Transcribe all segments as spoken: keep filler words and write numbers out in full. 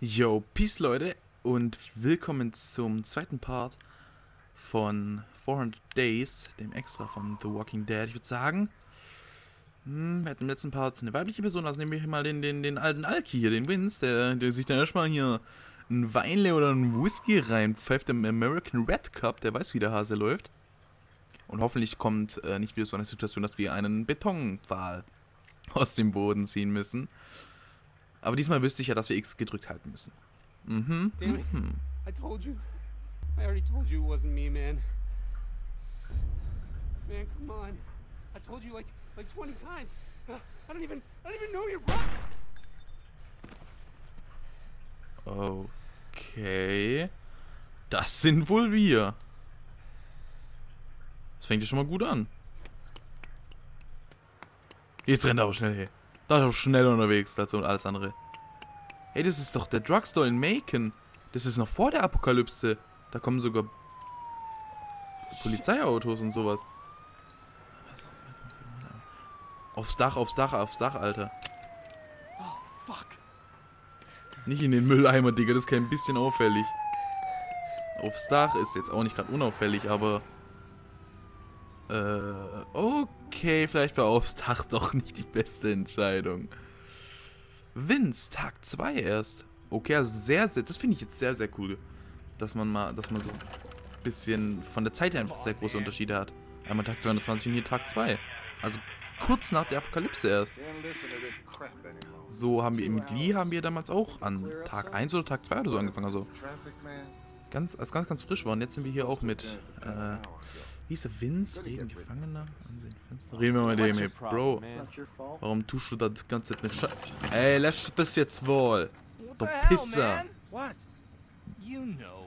Yo, Peace Leute und willkommen zum zweiten Part von vierhundert Days, dem Extra von The Walking Dead. Ich würde sagen, hm, wir hatten im letzten Part eine weibliche Person, also nehmen wir hier mal den, den, den alten Alki hier, den Vince, der, der sich dann erstmal hier ein Weinle oder ein Whisky reinpfeift im American Red Cup, der weiß, wie der Hase läuft. Und hoffentlich kommt äh, nicht wieder so eine Situation, dass wir einen Betonpfahl aus dem Boden ziehen müssen. Aber diesmal wüsste ich ja, dass wir X gedrückt halten müssen. Mhm. Damn it. Mhm. I told you. I already told you it wasn't me, man. Man, come on. I told you like like twenty times. Uh, I don't even I don't even know your brother. Okay. Das sind wohl wir. Das fängt ja schon mal gut an. Jetzt rennt er aber schnell, hey. Da ist er schneller unterwegs als alles andere. Hey, das ist doch der Drugstore in Macon. Das ist noch vor der Apokalypse. Da kommen sogar Polizeiautos und sowas. Aufs Dach, aufs Dach, aufs Dach, Alter. Oh, fuck. Nicht in den Mülleimer, Digga. Das ist kein bisschen auffällig. Aufs Dach ist jetzt auch nicht gerade unauffällig, aber... Äh, okay, vielleicht war aufs Dach doch nicht die beste Entscheidung. Vince, Tag zwei erst. Okay, also sehr, sehr, das finde ich jetzt sehr, sehr cool. Dass man mal, dass man so ein bisschen von der Zeit her einfach sehr große Unterschiede hat. Einmal Tag zweihundertzwanzig und hier Tag zwei. Also kurz nach der Apokalypse erst. So haben wir mit Lee haben wir damals auch an Tag eins oder Tag zwei oder so angefangen. Also ganz, als ganz, ganz frisch war. Und jetzt sind wir hier auch mit, äh, wie hieß der, Vince? Reden Gefangener? Ansehen Fenster. Reden wir mal mit dem, ey, Bro. Warum tust du da das ganze Zeit mit Sche... Ey, lass das jetzt wohl. Du Pisser. What? You know.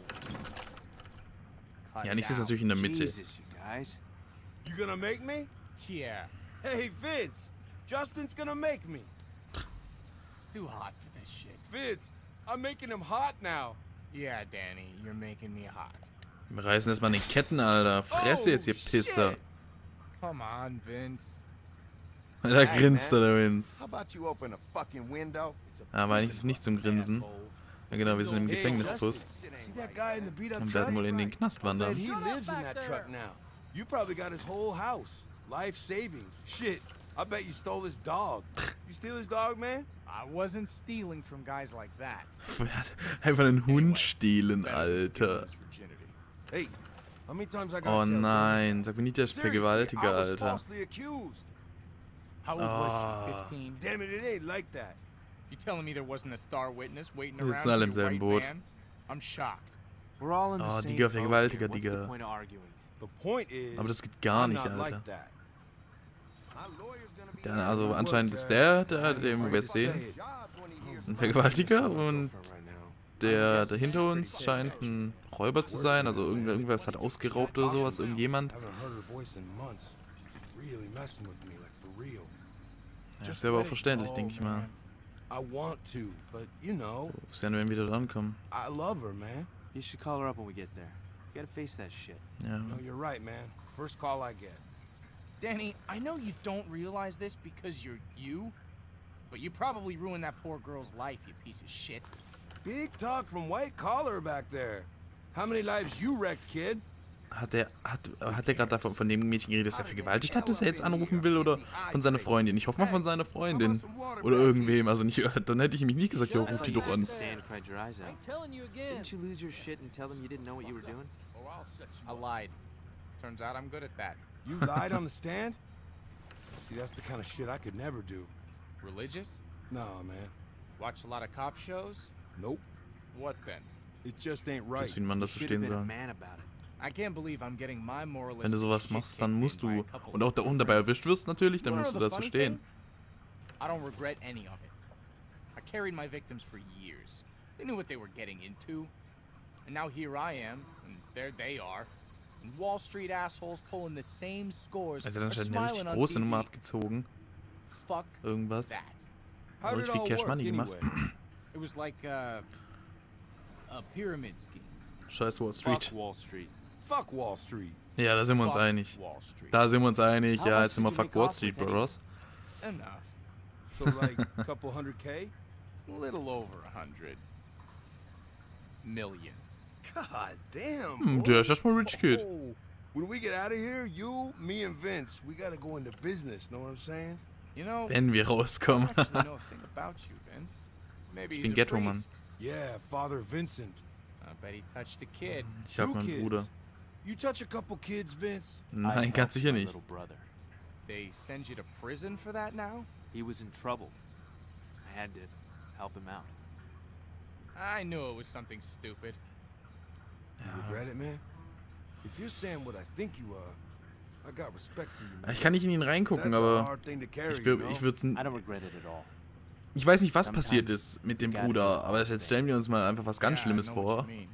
Ja, nichts ist natürlich in der Mitte. Jesus, you guys. You gonna make me? Yeah, Hey, Vince. Justin's gonna make me. it's too hot for this shit. Vince, I'm making him hot now. Yeah, Danny, you're making me hot. Wir reißen erstmal an den Ketten, Alter. Fresse jetzt, ihr Pisser. shit. Come on, Vince. Da grinst er, der Vince. How about you open a fucking window? Aber eigentlich ist es nicht zum Grinsen. Ja genau, wir sind im Gefängnisbus See that guy in the beat up und truck? werden wohl in den Knast Bet wandern. he lives in that truck now. You probably got his whole house. Life savings. Shit. I bet you stole his dog. You steal his dog, man? I wasn't stealing from guys like that. Einfach einen Hund stehlen, Better than stealing Alter. his virginity. Hey, how many times I got Oh nein, sag mir nicht, der ist Seriously, Vergewaltiger, I was Alter. falsely accused. How old Ah. was she? fifteen? Damn it, it ain't like that. You telling me there wasn't a star witness waiting Wir around sitzen alle in im your selben white Boot. van? I'm shocked. We're all in the Oh, same Digga, boat Vergewaltiger, here. What's the Digga. point of arguing? The point is, Aber das geht gar I'm nicht, not Alter. like that. Der, also anscheinend ist der, der, den wir jetzt sehen, ein Vergewaltiger und der, der hinter uns scheint ein Räuber zu sein. Also irgendwer, irgendwas hat ausgeraubt oder sowas, irgendjemand. Haven't heard her voice in months. Really messing with me, like for real. Ja, ist ja aber auch verständlich, denke ich mal. I want to, but you know, Wo werden wir wieder drankommen? I love her, man. You should call her up when we get there. You gotta face that shit. Ja. No, you're right, man. First call I get. Danny, I know you don't realize this because you're you, but you probably ruined that poor girl's life, you piece of shit. Big talk from White Collar back there. How many lives you wrecked, kid? Hat der, hat, hat der gerade davon von dem Mädchen geredet, das er vergewaltigt hat, das er jetzt anrufen will, oder von seiner Freundin? Ich hoffe mal von seiner Freundin. Oder irgendwem, also nicht, dann hätte ich mich nicht gesagt, ja, ruf die doch an. Stan cried your eyes out. Didn't you lose your shit and tell them you didn't know what you were doing? I lied. Turns out I'm good at that. You lied on the stand? See, that's the kind of shit I could never do. Religious? Nah, man. Watch a lot of cop shows? Nope. What then? It just ain't Das right. ist, wie man You das should have verstehen been a soll. man about it. I can't believe I'm getting my moralistic Wenn du sowas shit machst, dann kicked musst in by a du, couple und auch da unten dabei erwischt wirst natürlich, dann You wanna musst du know the dazu funny stehen. thing? I don't regret any of it. I carried my victims for years. They knew what they were getting into. And now here I am, and there they are. And Wall Street assholes pulling the same scores, Also dann are scheint eine richtig smiling on große T V. Nummer abgezogen. Fuck Irgendwas. that. How did Richtig it viel all Cash work Money gemacht. anyway? It was like uh, a pyramid scheme. Scheiß Wall Fuck Street. Wall Street. Fuck Wall Street. Ja, da sind wir uns Fuck einig. Wall Street. Da sind wir uns einig. How Ja, much jetzt sind wir did you Fuck make Wall off Street, with Bros. Enough. So like a couple hundred K? A little over a hundred. million. God damn. Hm, boy. der ist erstmal Rich Kid. Oh, when we get out of here, you, me, and Vince, we gotta go into business. Know what I'm saying? You know, Wenn wir rauskommen. I actually know a thing about you, Vince. Maybe Ich he's bin a Ghetto-Mann. priest. Yeah, Father Vincent. I bet he touched a kid. Ich hab Two meinen kids. Bruder. You touch a couple kids, Vince? Nein, ganz sicher nicht. They send you to prison for that now? He was in trouble. I had to help him out. I knew it was something stupid. You regret it, man? If you're saying what I think you are, I got respect for you, man. Ich kann nicht in ihn reingucken, That's a aber hard thing to carry, ich, you wür- know? ich würde I don't regret it at all. Ich weiß nicht, was passiert ist mit dem Bruder, aber jetzt stellen wir uns mal einfach was ganz Yeah, I Schlimmes know what vor. you mean.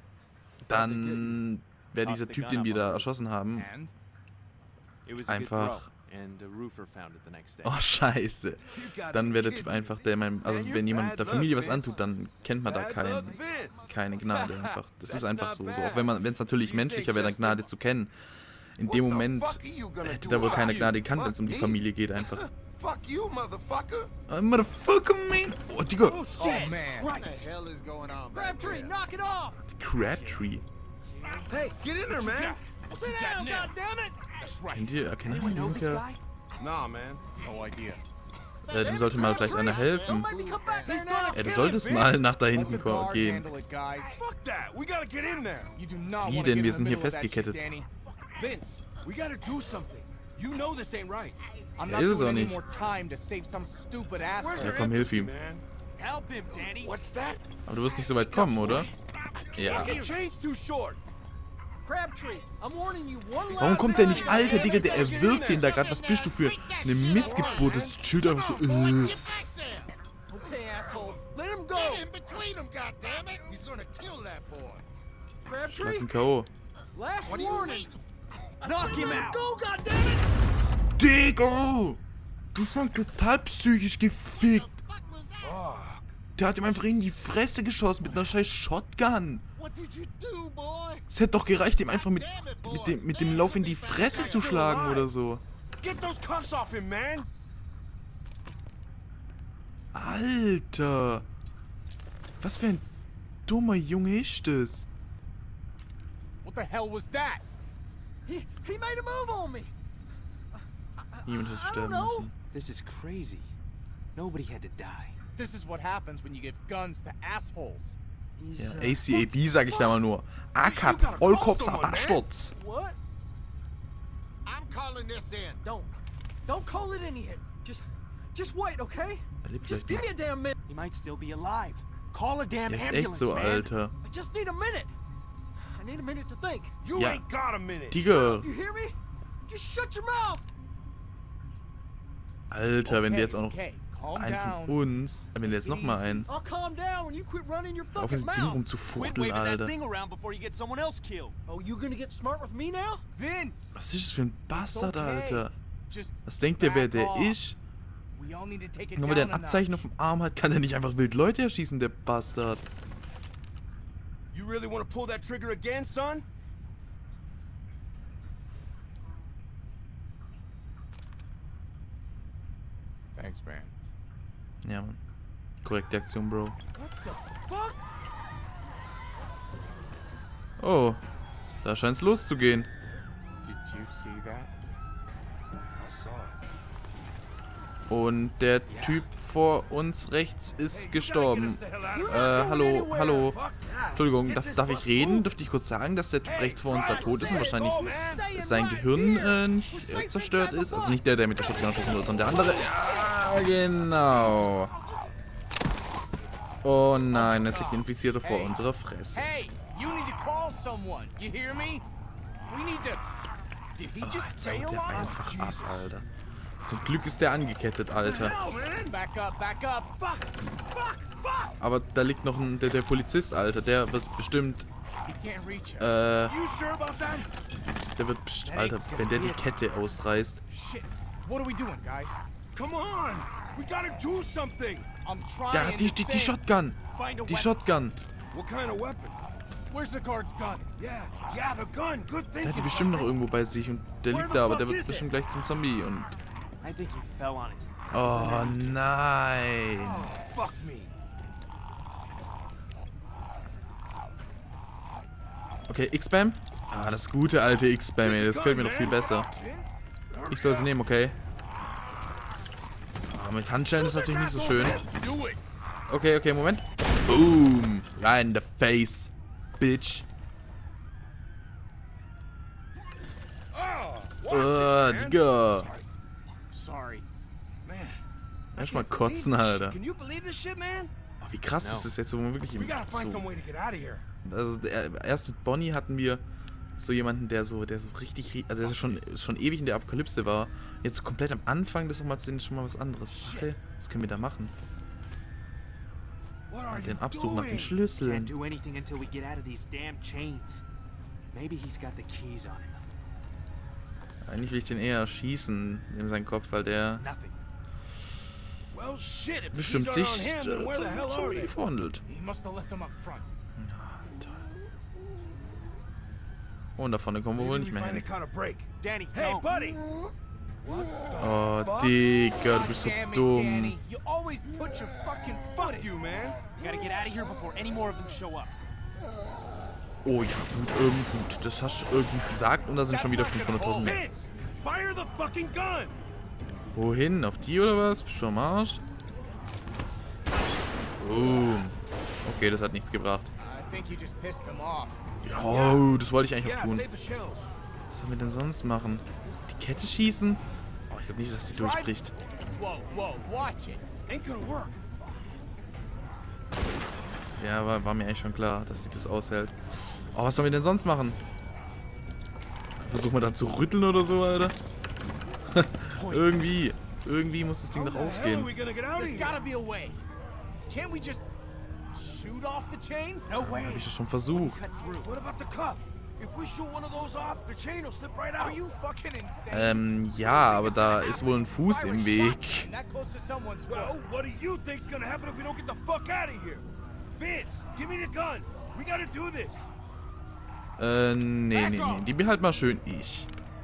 Dann wäre dieser Typ, den wir da erschossen haben, And? It was a good einfach... throw, and a roofer found it the next day. Oh, scheiße. You gotta Dann be wäre der Typ kidding me. einfach der, mein, also wenn jemand der Familie was antut, dann kennt man da Bad kein, luck, Vince. keine Gnade einfach. Das ist That's einfach not so. so. bad. Auch wenn man, wenn es natürlich menschlicher wäre, dann Gnade zu kennen. In dem What the Moment fuck are you gonna hätte do da wohl about keine you? Gnade gekannt, wenn es um die Fuck Familie geht einfach. Fuck you, motherfucker. Oh, motherfucker, man! Oh, Digga! Oh man. What the hell is going on back Crabtree, there? knock it off! Crabtree. Hey, get in there, man. Sit down, goddammit! Kennt ihr, kennt ihr diesen Kerl? Nah, man. No idea. Äh, dem sollte mal vielleicht einer helfen. Maybe come back there now! Ja, du solltest mal nach da Let hinten the ko- guard gehen. handle it, guys. Fuck that. We gotta get in there. You do not Wie wanna denn? get Wir in the sind hier middle of that shit, festgekettet. Danny. Vince, we gotta do something. You know this ain't right. I'm Ja, not ist es doing auch any nicht. more time to save some stupid asshole. Where's Ja, your komm, hilf empathy, ihm. man? Help him, Danny! What's that? Aber du wirst nicht so weit kommen, oder? Ja. Your chain's too short. Crabtree, I'm warning you one last Warum kommt der time. nicht? Alter, Digga, der erwürgt den da gerade. Was bist du für eine Missgeburt? Das chillt einfach so. Äh. Okay, asshole, let him go! In between them, goddammit. He's gonna kill that boy. Schlag Crabtree, ihn K O last What are you warning! waiting Knock him let him out! go, goddammit! Digga! Du bist schon total psychisch gefickt. Fuck. Der hat ihm einfach in die Fresse geschossen mit einer scheiß Shotgun. What did you do, boy? Es hätte doch gereicht, ihm einfach mit, mit, dem, mit dem Lauf in die Fresse zu schlagen oder so. Get those cuffs off him, man. Alter! Was für ein dummer Junge ist das? What the hell was that? He, he made a move on me! Niemand hätte I don't sterben know. müssen. This is crazy. Nobody had to die. This is what happens when you give guns to assholes. He's, Ja, uh, A C A B sag ich da mal nur. A K A Vollkopf am Sturz. What? I'm calling this in. Don't. Don't call it in yet. Just, just wait, okay? Er lebt Just vielleicht give me noch. a damn minute. He might still be alive. Call a damn Der ist echt ambulance, so, man. Alter. I just need a minute. I need a minute to think. You Ja. ain't got a minute. Digga. You hear me? Just shut your mouth. Alter, wenn der jetzt auch noch okay, calm einen down. von uns, wenn der jetzt noch mal einen, I'll calm down when you quit running your auf fucking dem Ding mouth. Quit rumzufuchteln, waving that Alter. thing around before you get someone else killed. Oh, you gonna get smart with me now? Vince! Was ist das für ein Bastard, okay. Alter? Just Was denkt der, wer der back off. ist? We all need to take it Nur weil der down ein a Abzeichen auf notch. dem Arm hat, kann der nicht einfach wild Leute erschießen, der Bastard. You really want to pull that trigger again, son? Thanks, man. Ja, Mann. Korrekte Aktion, Bro. Fuck. Oh, da scheint's loszugehen. Did you see that? I saw it. Und der Typ vor uns rechts ist gestorben. Äh, hallo, hallo. Entschuldigung, darf, darf ich reden? Dürfte ich kurz sagen, dass der Typ rechts vor uns da tot ist und wahrscheinlich sein Gehirn äh, nicht äh, zerstört ist? Also nicht der, der mit der Shotgun erschossen wurde, sondern der andere. Ja, genau. Oh nein, es liegt ein Infizierter vor unserer Fresse. Hey, you need to call someone. You hear me? We need to. Did he Oh, just jetzt haut bail der on us? einfach ab, Alter. Zum Glück ist der angekettet, Alter. Back up, back up. Fuck, fuck, fuck. Aber da liegt noch ein, der, der Polizist, Alter. Der wird bestimmt, He can't reach us. äh, You sure about that? der wird bestimmt, Alter, wenn der die Kette ausreißt. Shit. What are we doing, guys? Come on. We gotta do something. I'm trying. Ja, die, die, to die think. Shotgun. Find a Die weapon. Shotgun. What kind of weapon? Where's the guard's gun? Yeah, yeah, the gun. Good Der hat thinking. die bestimmt noch irgendwo bei sich und der Where liegt the da, aber fuck der wird is it? bestimmt gleich zum Zombie und... I think he fell on it. Oh nein. Oh, fuck me. Okay, X-Spam. Ah, das gute alte X-Spam, ey. Das gefällt mir doch viel besser. Ich soll sie nehmen, okay. Ah, mit Handschellen ist natürlich nicht so schön. Okay, okay, Moment. Boom. Right in the face, bitch. Oh, Digga. Sorry. Man, Erstmal kotzen, Alter. can you believe this shit, man? Oh, wie krass ist das jetzt, wo man wirklich We im, gotta find so, some way to get out of here. also der, erst mit Bonnie hatten wir so jemanden, der so, der so richtig, ri- also der schon, schon ewig in der Apokalypse war. Jetzt so komplett am Anfang, das nochmal zu sehen, ist schon mal was anderes. Okay, was können wir da machen? What are you Den Absuch nach den doing? Can't Schlüsseln. do anything until we get out of these damn chains. Maybe he's got the keys on him. Eigentlich will ich den eher schießen in seinen Kopf, weil der Nothing. Well, shit, if the bestimmt keys sich aren't on him, then äh, where the hell zu, zu are they? Eve handelt. He must have left them up front. Und da vorne kommen wir wohl Maybe nicht we mehr finally hin. caught a break. Danny, Hey, no. buddy! Oh, Digga, du bist so Damn it, dumm. Danny. You always put your fucking foot Fuck in. you, man. We gotta get out of here before any more of them show up. Oh ja, gut, ähm, gut, das hast du irgendwie gesagt und da sind schon wieder fünfhunderttausend mehr. Vince, fire the fucking gun! Wohin? Auf die oder was? Bist du am Arsch? Boom. Okay, das hat nichts gebracht. I think you just pissed them off. Oh, das wollte ich eigentlich auch Yeah, tun. save the shells. Was sollen wir denn sonst machen? Die Kette schießen? Oh, ich glaube nicht, dass die durchbricht. Whoa, whoa, watch it. Ain't gonna work. Ja, war, war mir eigentlich schon klar, dass sie das aushält. Oh, was sollen wir denn sonst machen? Versuchen wir dann zu rütteln oder so, Alter? irgendwie. Irgendwie muss das Ding How doch the hell are we aufgehen. gonna get out of There's here? gotta be a way. Can't we just shoot off the chains? No way. Hab ich das schon versucht. Cut through. What about the cuff? If we shoot one of those off, the chain will slip right Are out. you fucking insane? Ähm, ja, aber da ist wohl ein Fuß im Weg. That close to someone's Well, will. what do you think's gonna happen if we don't get the fuck out of here? Vince, give me the gun. We gotta do this. Äh, nee, nee, nee. Die behalt mal schön ich.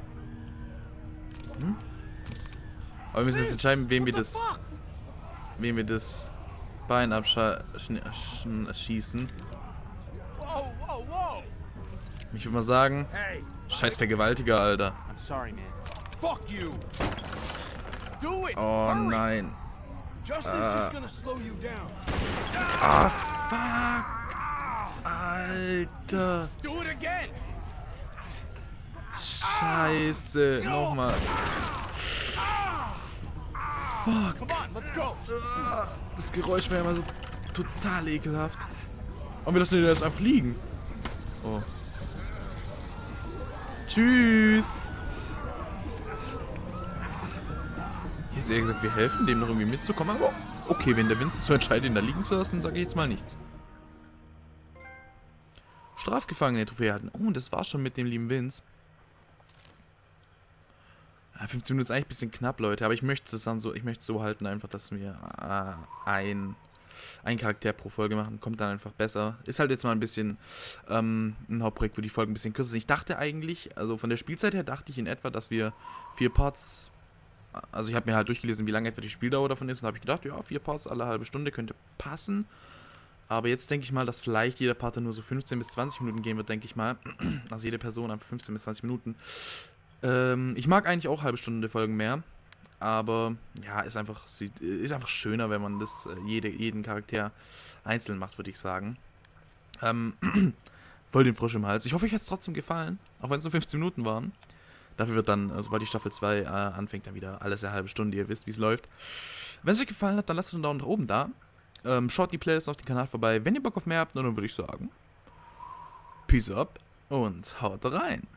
Hm? Aber wir müssen jetzt entscheiden, wem wir das, wem wir das Bein abschießen. Whoa, whoa, whoa. Ich würde mal sagen, Hey, scheiß Vergewaltiger, Alter. I'm sorry, man. fuck you. Do it. Oh Hurry. nein. Justin's just gonna slow you down. Ah, fuck. Alter. Do it again. Scheiße. Nochmal. Come on, let's go. Das Geräusch wäre immer so total ekelhaft. Und wir lassen den jetzt einfach liegen. Oh. Tschüss. Ich hätte eher gesagt, wir helfen dem noch irgendwie mitzukommen, aber okay, wenn der Vince so entscheidet, ihn da liegen zu lassen, sage ich jetzt mal nichts. Strafgefangene Trophäe hatten. Oh, das war schon mit dem lieben Vince. Ja, fünfzehn Minuten ist eigentlich ein bisschen knapp, Leute, aber ich möchte es dann so, ich möchte es so halten, einfach, dass wir äh, ein, ein Charakter pro Folge machen, kommt dann einfach besser. Ist halt jetzt mal ein bisschen ähm, ein Hauptprojekt, wo die Folgen ein bisschen kürzer sind. Ich dachte eigentlich, also von der Spielzeit her dachte ich in etwa, dass wir vier Parts, also ich habe mir halt durchgelesen, wie lange etwa die Spieldauer davon ist und habe ich gedacht, ja, vier Parts alle halbe Stunde könnte passen. Aber jetzt denke ich mal, dass vielleicht jeder Part dann nur so fünfzehn bis zwanzig Minuten gehen wird, denke ich mal. Also jede Person einfach fünfzehn bis zwanzig Minuten. Ähm, ich mag eigentlich auch halbe Stunde Folgen mehr, aber ja, ist einfach, ist einfach schöner, wenn man das äh, jede, jeden Charakter einzeln macht, würde ich sagen. Ähm, voll den Frosch im Hals. Ich hoffe, euch hat es trotzdem gefallen, auch wenn es nur fünfzehn Minuten waren. Dafür wird dann, sobald die Staffel zwei äh, anfängt, dann wieder alles eine halbe Stunde, ihr wisst, wie es läuft. Wenn es euch gefallen hat, dann lasst einen Daumen nach oben da. Ähm, schaut die Playlist auf den Kanal vorbei, wenn ihr Bock auf mehr habt, und dann würde ich sagen, Peace up und haut rein.